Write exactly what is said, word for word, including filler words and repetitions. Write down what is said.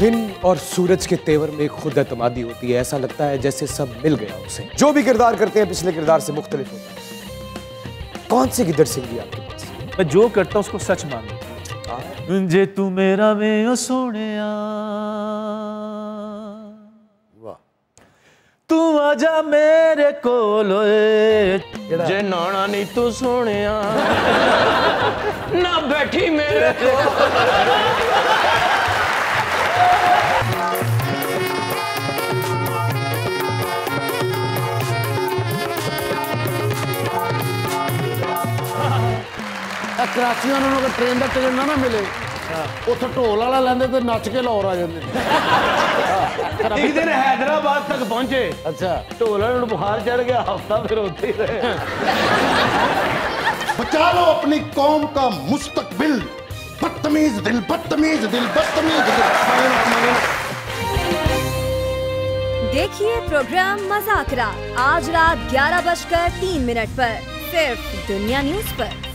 दिन और सूरज के तेवर में खुद एतमादी होती है। ऐसा लगता है जैसे सब मिल गया उसे। जो भी किरदार करते हैं पिछले किरदार से मुख्तलिफ होता है। कौन सी गिद्दड़ सिंगी आपके पास? मैं जो करता हूँ उसको सच मान लेता हूँ। जे तू मेरा में ओ सोनिया, तू आजा मेरे कोल, जे नाना नहीं तू सोनिया ना बैठी मेरे कराची उन्होंने ट्रेन का टिकट ना ना मिले, उतो ढोल वाला लेंदे ते नच के लाहौर आ जाते। एक दिन हैदराबाद तक पहुंचे। अच्छा, ढोल वाले बुखार चढ़ गया, हफ्ता फिर होते ही रहे। बचा लो अपनी कौम का मुस्तकबिल, बदतमीज दिल बदतमीज दिल बदतमीज दिल। देखिए प्रोग्राम मजाकरा आज रात ग्यारह बजकर तीन मिनट पर सिर्फ दुनिया न्यूज पर।